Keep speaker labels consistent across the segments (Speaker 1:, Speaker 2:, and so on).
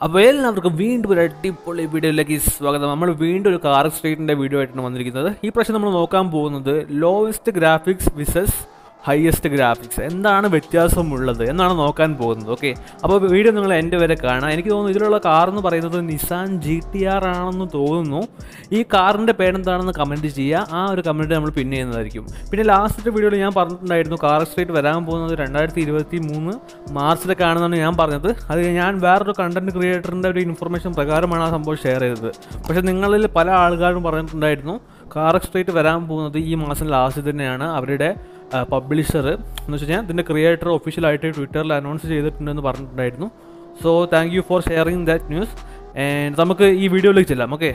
Speaker 1: അപ്പോൾ എല്ലാവർക്കും വീണ്ടും ഒരു അടിപൊളി വീഡിയോയിലേക്ക് സ്വാഗതം. നമ്മൾ വീണ്ടും ഒരു കാർ സ്ട്രീറ്റിൻ്റെ വീഡിയോ ആയിട്ടാണ് വന്നിരിക്കുന്നത്. ഈ പ്രാവശ്യം നമ്മൾ നോക്കാൻ പോകുന്നത് lowest graphics versus highest graphics എന്താണ് വ്യത്യാസമുള്ളത് എന്നാണ് നോക്കാൻ പോകുന്നത്. ഓക്കെ, അപ്പോൾ വീഡിയോ നിങ്ങൾ എൻ്റെ വരെ കാണാം. എനിക്ക് തോന്നുന്നു ഇതിലുള്ള കാർ എന്ന് പറയുന്നത് നിസാൻ GTR ആണെന്ന് തോന്നുന്നു. ഈ കാറിൻ്റെ പേരെന്താണെന്ന് കമൻറ്റ് ചെയ്യുക. ആ ഒരു കമൻറ്റ് നമ്മൾ പിൻ ചെയ്യുന്നതായിരിക്കും. പിന്നെ ലാസ്റ്റ് വീഡിയോയിൽ ഞാൻ പറഞ്ഞിട്ടുണ്ടായിരുന്നു കാർ സ്ട്രീറ്റ് വരാൻ പോകുന്നത് 2023 മാർച്ചിലൊക്കെ ആണെന്നാണ് ഞാൻ പറഞ്ഞത്. അത് ഞാൻ വേറൊരു കണ്ടൻറ് ക്രിയേറ്ററിൻ്റെ ഒരു ഇൻഫർമേഷൻ പ്രകാരമാണ് ആ സംഭവം ഷെയർ ചെയ്തത്. പക്ഷേ നിങ്ങളിൽ പല ആൾക്കാരും പറഞ്ഞിട്ടുണ്ടായിരുന്നു കാർ സ്ട്രീറ്റ് വരാൻ പോകുന്നത് ഈ മാസം ലാസ്റ്റ് തന്നെയാണ്. അവരുടെ പബ്ലിഷർ എന്ന് വെച്ച് കഴിഞ്ഞാൽ ഇതിൻ്റെ ക്രിയേറ്റർ ഒഫീഷ്യലായിട്ട് ട്വിറ്ററിൽ അനൗൺസ് ചെയ്തിട്ടുണ്ടെന്ന് പറഞ്ഞിട്ടുണ്ടായിരുന്നു. So thank you for sharing that news. And നമുക്ക് ഈ വീഡിയോയിലേക്ക് ചെല്ലാം. ഓക്കെ,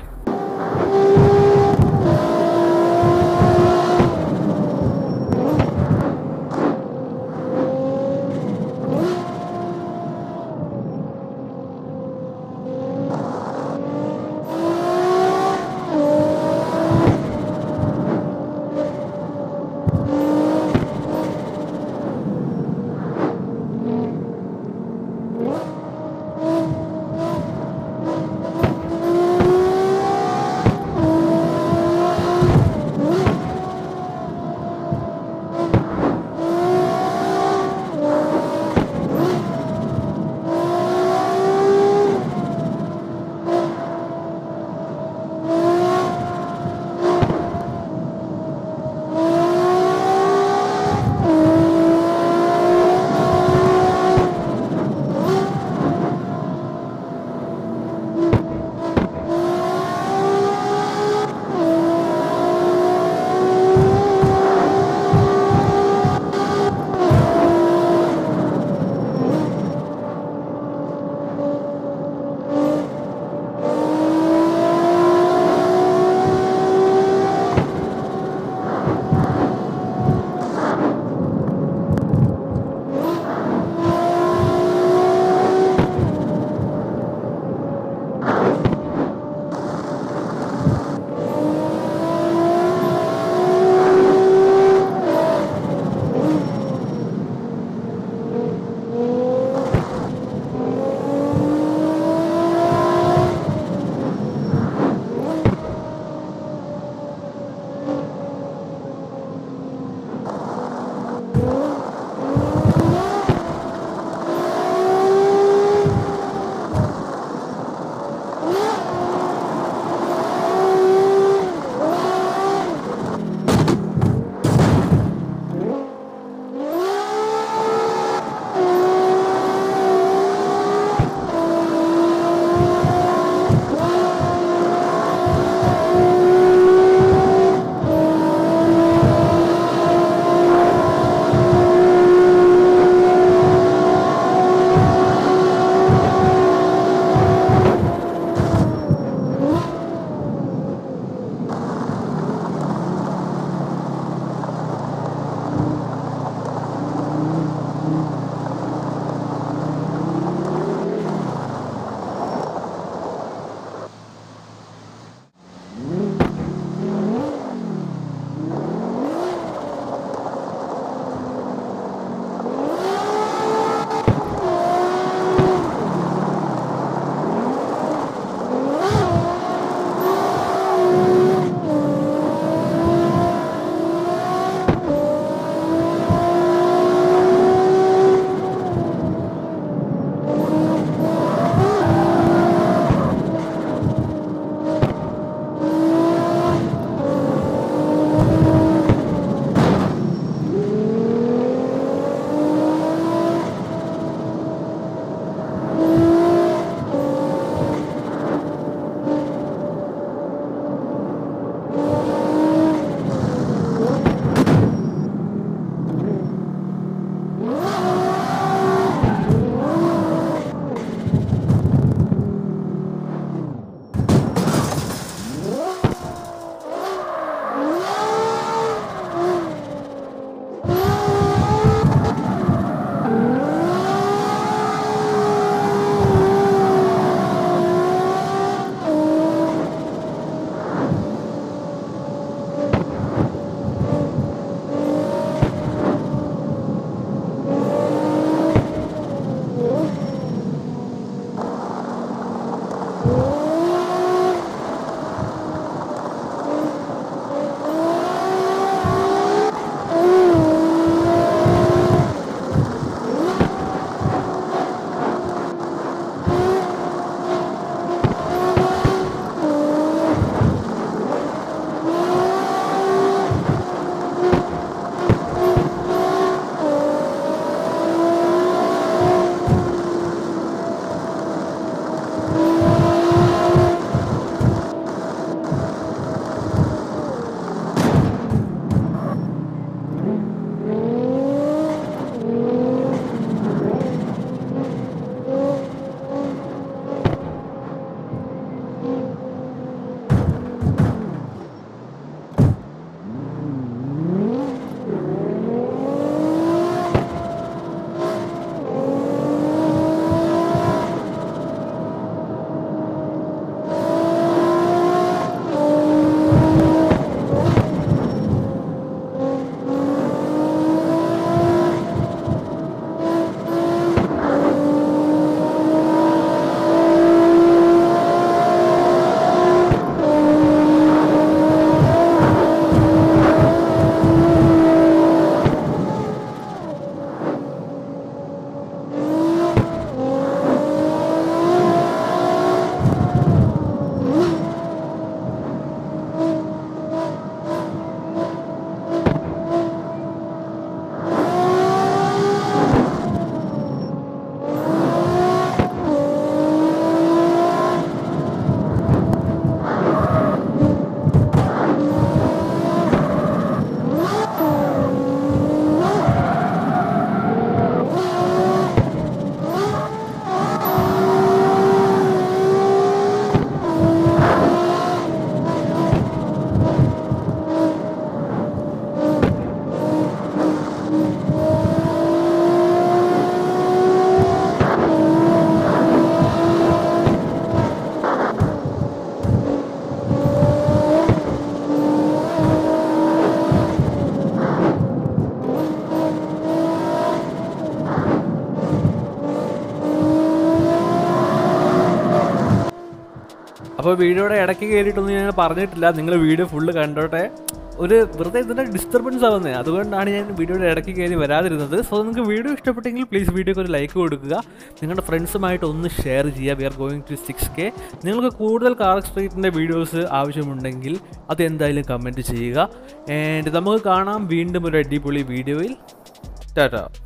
Speaker 1: അപ്പോൾ വീഡിയോയുടെ ഇടയ്ക്ക് കയറിയിട്ടൊന്നും ഞാൻ പറഞ്ഞിട്ടില്ല, നിങ്ങൾ വീഡിയോ ഫുള്ള് കണ്ടോട്ടെ. ഒരു വെറുതെ ഇതിൻ്റെ ഡിസ്റ്റർബൻസ് ആവുന്നത്, അതുകൊണ്ടാണ് ഞാൻ വീഡിയോയുടെ ഇടയ്ക്ക് കയറി വരാതിരുന്നത്. സോ നിങ്ങൾക്ക് വീഡിയോ ഇഷ്ടപ്പെട്ടെങ്കിൽ പ്ലീസ് വീഡിയോക്ക് ഒരു ലൈക്ക് കൊടുക്കുക, നിങ്ങളുടെ ഫ്രണ്ട്സുമായിട്ട് ഒന്ന് ഷെയർ ചെയ്യുക. We are going to 6K. നിങ്ങൾക്ക് കൂടുതൽ കാർ സ്ട്രീറ്റിൻ്റെ വീഡിയോസ് ആവശ്യമുണ്ടെങ്കിൽ അത് എന്തായാലും കമൻറ്റ് ചെയ്യുക. ആൻഡ് നമുക്ക് കാണാം വീണ്ടും ഒരു അടിപൊളി വീഡിയോയിൽ. ടാറ്റാ.